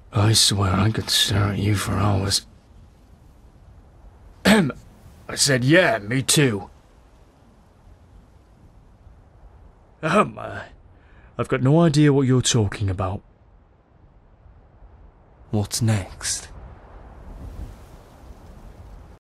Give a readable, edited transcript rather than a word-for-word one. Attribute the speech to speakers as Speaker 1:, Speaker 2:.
Speaker 1: I swear I could stare at you for hours. I said, yeah, me too. I've got no idea what you're talking about.
Speaker 2: What's next?